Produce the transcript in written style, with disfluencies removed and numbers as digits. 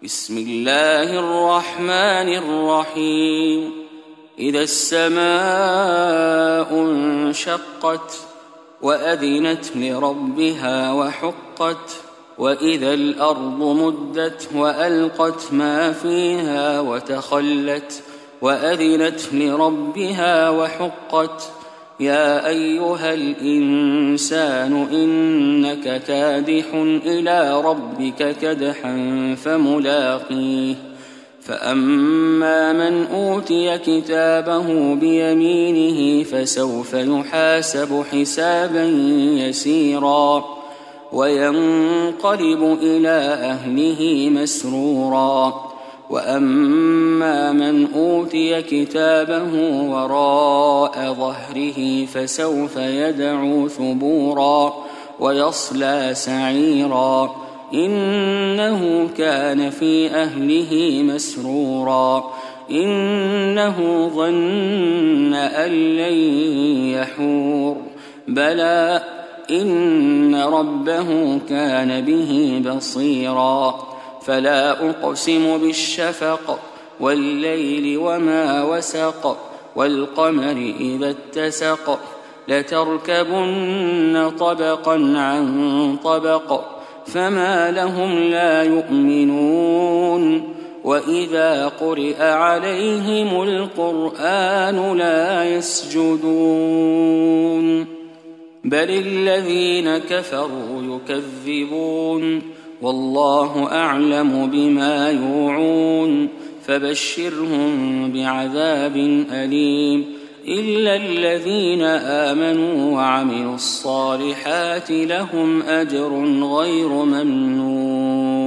بسم الله الرحمن الرحيم إذا السماء انشقت وأذنت لربها وحقت وإذا الأرض مدت وألقت ما فيها وتخلت وأذنت لربها وحقت يا أيها الإنسان إنك كادح إلى ربك كدحا فملاقيه فأما من أوتي كتابه بيمينه فسوف يحاسب حسابا يسيرا وينقلب إلى أهله مسرورا وأما من أوتي كتابه وراء ظهره فسوف يدعو ثبورا ويصلى سعيرا إنه كان في أهله مسرورا إنه ظن أن لن يحور بلى إن ربه كان به بصيرا فلا أقسم بالشفق والليل وما وسق والقمر إذا اتسق لتركبن طبقا عن طبق فما لهم لا يؤمنون وإذا قرئ عليهم القرآن لا يسجدون بل الذين كفروا يكذبون والله أعلم بما يوعون فبشرهم بعذاب أليم إلا الذين آمنوا وعملوا الصالحات لهم أجر غير ممنون